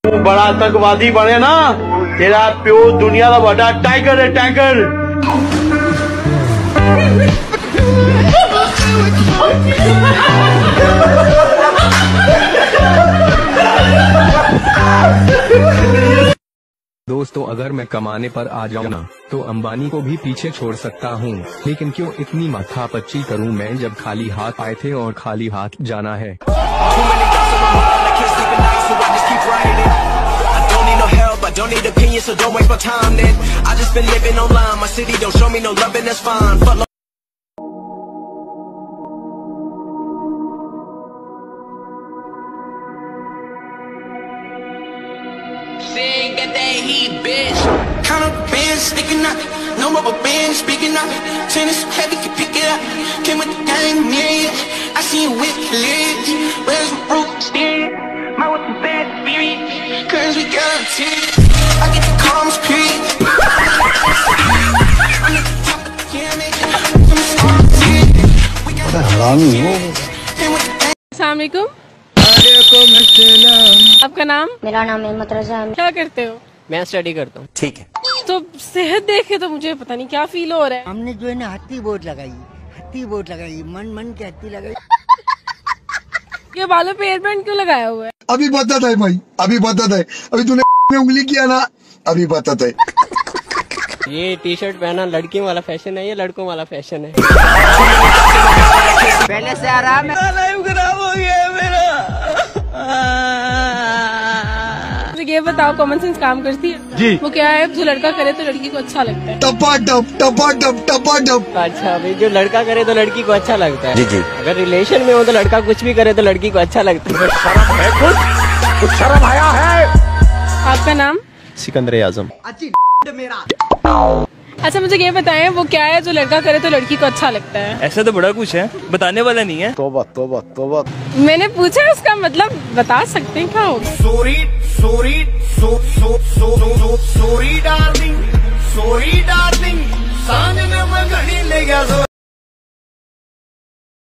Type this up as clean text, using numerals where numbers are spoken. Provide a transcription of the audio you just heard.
तू बड़ा आतंकवादी बने ना, तेरा प्यो दुनिया का बड़ा टाइगर है, टाइगर। दोस्तों, अगर मैं कमाने पर आ जाऊँ ना तो अंबानी को भी पीछे छोड़ सकता हूँ, लेकिन क्यों इतनी माथापच्ची करूँ मैं जब खाली हाथ आए थे और खाली हाथ जाना है। Don't need opinions, so don't waste my time then. I just been living online, my city don't show me no love and that's fine. Sing at that heat, bitch. Count up the bands, sticking out. No rubber band, speaking out. Tennis heavy, can pick it up. Came with the gang, yeah. I see you with lids. Where's my roots? My with the bad spirit. Cause we got a team. I get the calms, period. अस्सलामुअलैकुम। आपका नाम? मेरा नाम अहमद रजा है। क्या करते हो? मैं स्टडी करता हूँ। ठीक है। तो सेहत देखे तो मुझे पता नहीं क्या फील हो रहा है। हमने जो है ना हत्ती बोट लगाई, मन के हत्ती लगाई। ये बालों पे एयरबैंड क्यों लगाया हुआ है? अभी बताता है भाई, अभी बताता है। अभी तूने में उंगली किया ना, अभी बताता है। ये टी शर्ट पहना लड़कियों वाला फैशन है, ये लड़कों वाला फैशन है। पहले से आराम है। खराब हो गया मेरा। ये बताओ, कॉमन सेंस काम करती है? जी। वो क्या है, जो लड़का करे तो लड़की को अच्छा लगता है। टपा टप। अच्छा, अभी जो लड़का करे तो लड़की को अच्छा लगता है। जी जी। अगर रिलेशन में हो तो लड़का कुछ भी करे तो लड़की को अच्छा लगता है। कुछ शर्म आया है? आपका नाम? सिकंदर आजम। अच्छा, मुझे ये बताएं, वो क्या है जो लड़का करे तो लड़की को अच्छा लगता है? ऐसा तो बड़ा कुछ है, बताने वाला नहीं है। तोबा। मैंने पूछा, उसका मतलब बता सकते हैं क्या होगा? सॉरी डार्लिंग, सांझ में मैं घड़ी ले गया।